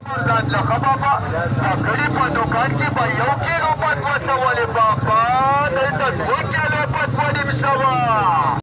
ځان لکه بابا د کلي په دوکان کې به 1 کیلو په 200 ولې بابا دلته 2 کیلو په 2 نیم سوه